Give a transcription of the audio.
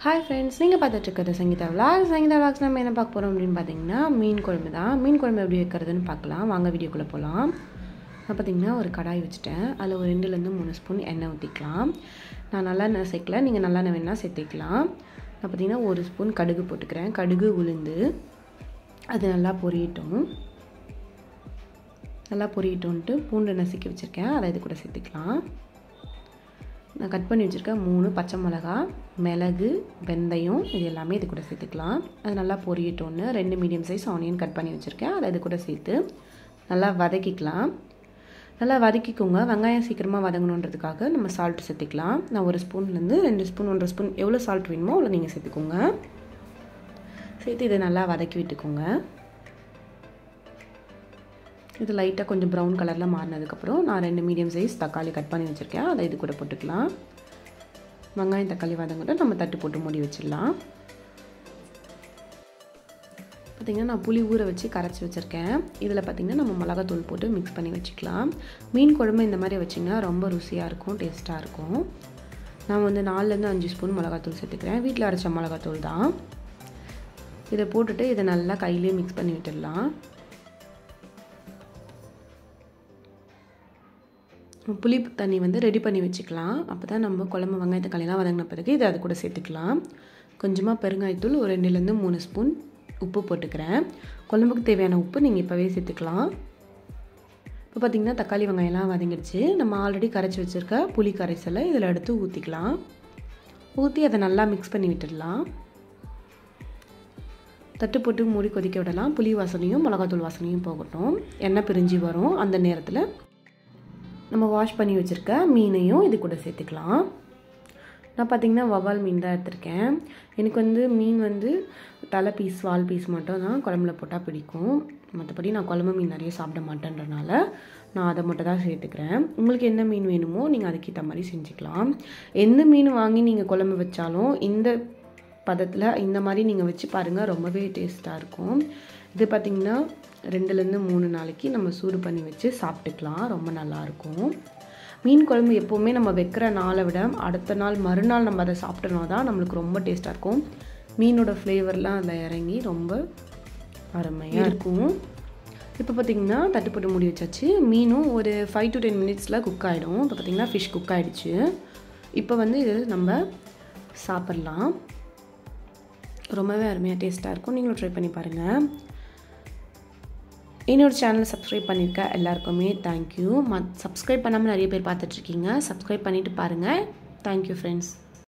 Hi friends, நீங்கள் பார்த்துட்டு இருக்கிறது சங்கீதா vlogs. சங்கீதா vlogs நம்ம என்ன பார்க்க போகிறோம் அப்படின்னு பார்த்தீங்கன்னா மீன் குழம்பு தான். மீன் குழம்பு எப்படி வைக்கிறதுன்னு பார்க்கலாம். வாங்க வீடியோக்குள்ளே போகலாம். நான் பார்த்தீங்கன்னா ஒரு கடாய் வச்சுட்டேன். அதில் ஒரு 2-3 ஸ்பூன் எண்ணெய் ஊற்றிக்கலாம். நான் நல்லெண்ணெய் சேர்க்கல, நீங்கள் நல்லெண்ணெய் வேணால் சேர்த்துக்கலாம். நான் பார்த்தீங்கன்னா 1 ஸ்பூன் கடுகு போட்டுக்கிறேன். கடுகு உளுந்து அது நல்லா பொரியட்டோன்ட்டு பூண்டு நசுக்கி வச்சுருக்கேன், அதை இது கூட சேர்த்துக்கலாம். நான் கட் பண்ணி வச்சுருக்கேன் 3 பச்சை மிளகா, மிளகு, வெந்தயம் இது எல்லாமே இது கூட சேர்த்துக்கலாம். அது நல்லா பொரியட்டோன்னு 2 மீடியம் சைஸ் ஆனியன் கட் பண்ணி வச்சுருக்கேன், அதை இது கூட சேர்த்து நல்லா வதக்கிக்கலாம். நல்லா வதக்கிக்கோங்க. வெங்காயம் சீக்கிரமாக வதங்கணுன்றதுக்காக நம்ம சால்ட் சேர்த்துக்கலாம். நான் 1 ஸ்பூன்லேருந்து 2 ஸ்பூன் 1.5 ஸ்பூன் எவ்வளோ சால்ட் வேணுமோ அவ்வளோ நீங்கள் சேர்த்துக்கோங்க. சேர்த்து இதை நல்லா வதக்கி விட்டுக்கோங்க. இது லைட்டாக கொஞ்சம் ப்ரௌன் கலரில் மாறினதுக்கப்புறம் நான் 2 மீடியம் சைஸ் தக்காளி கட் பண்ணி வச்சுருக்கேன், அதை இது கூட போட்டுக்கலாம். வெங்காயம் தக்காளி வதங்கிட்டு நம்ம தட்டு போட்டு மூடி வச்சிடலாம். பார்த்திங்கன்னா நான் புளி ஊற வச்சு கரைச்சி வச்சுருக்கேன். இதில் பார்த்திங்கன்னா நம்ம மிளகாத்தூள் போட்டு மிக்ஸ் பண்ணி வச்சுக்கலாம். மீன் குழம்பு இந்த மாதிரி வச்சிங்கன்னா ரொம்ப ருசியாக இருக்கும், டேஸ்ட்டாக இருக்கும். நான் வந்து 4-5 ஸ்பூன் மிளகாத்தூள் சேர்த்துக்கிறேன். வீட்டில் அரைச்ச மிளகாத்தூள் தான். இதை போட்டுட்டு இதை நல்லா கையிலேயே மிக்ஸ் பண்ணி விட்டுடலாம். புளி தண்ணி வந்து ரெடி பண்ணி வச்சுக்கலாம். அப்போ தான் நம்ம குழம்பு வெங்காய தக்காளிலாம் வதங்கின பிறகு இதை அது கூட சேர்த்துக்கலாம். கொஞ்சமாக பெருங்காயத்தூள் ஒரு 2-3 ஸ்பூன் உப்பு போட்டுக்கிறேன். குழம்புக்கு தேவையான உப்பு நீங்கள் இப்போவே சேர்த்துக்கலாம். இப்போ பார்த்திங்கன்னா தக்காளி வெங்காயம்லாம் வதங்கிடுச்சு. நம்ம ஆல்ரெடி கரைச்சி வச்சுருக்க புளி கரைசலை இதில் எடுத்து ஊற்றிக்கலாம். ஊற்றி அதை நல்லா மிக்ஸ் பண்ணி விட்டுடலாம். தட்டு போட்டு மூடி கொதிக்க விடலாம். புளி வாசனையும் மிளகாத்தூள் வாசனையும் போகட்டும். எண்ணெய் பிரிஞ்சு வரும். அந்த நேரத்தில் நம்ம வாஷ் பண்ணி வச்சுருக்க மீனையும் இது கூட சேர்த்துக்கலாம். நான் பார்த்திங்கன்னா வவ்வால் மீன் தான் எடுத்திருக்கேன். எனக்கு வந்து மீன் வந்து தலை பீஸ் வால் பீஸ் மட்டும் தான் குழம்புல போட்டால் பிடிக்கும். மற்றபடி நான் குழம்பு மீன் நிறைய சாப்பிட மாட்டேன்றனால நான் அதை மட்டும் தான் சேர்த்துக்கிறேன். உங்களுக்கு என்ன மீன் வேணுமோ நீங்கள் அதுக்கேற்ற மாதிரி செஞ்சுக்கலாம். எந்த மீன் வாங்கி நீங்கள் குழம்பு வச்சாலும் இந்த பதத்தில் இந்த மாதிரி நீங்கள் வச்சு பாருங்கள், ரொம்பவே டேஸ்ட்டாக இருக்கும். இது பார்த்திங்கன்னா 2-3 நாளைக்கு நம்ம சூடு பண்ணி வச்சு சாப்பிட்டுக்கலாம், ரொம்ப நல்லாயிருக்கும். மீன் குழம்பு எப்போவுமே நம்ம வைக்கிற நாளை விட அடுத்த நாள் மறுநாள் நம்ம அதை சாப்பிட்டோன்னா தான் நம்மளுக்கு ரொம்ப டேஸ்ட்டாக இருக்கும். மீனோட ஃப்ளேவர்லாம் அதில் இறங்கி ரொம்ப அருமையாக இருக்கும். இப்போ பார்த்திங்கன்னா தட்டு போட்டு மூடி வச்சாச்சு. மீனும் ஒரு 5-10 மினிட்ஸில் குக் ஆகிடும். இப்போ பார்த்திங்கன்னா ஃபிஷ் குக் ஆகிடுச்சு. இப்போ வந்து இது நம்ம சாப்பிட்லாம். ரொம்பவே அருமையாக டேஸ்ட்டாக இருக்கும். நீங்களும் ட்ரை பண்ணி பாருங்கள். என்னோடய சேனலை சப்ஸ்கிரைப் பண்ணியிருக்க எல்லாருக்குமே தேங்க்யூ. சப்ஸ்கிரைப் பண்ணாமல் நிறைய பேர் பார்த்துட்ருக்கீங்க. சப்ஸ்கிரைப் பண்ணிவிட்டு பாருங்கள். Thank you friends.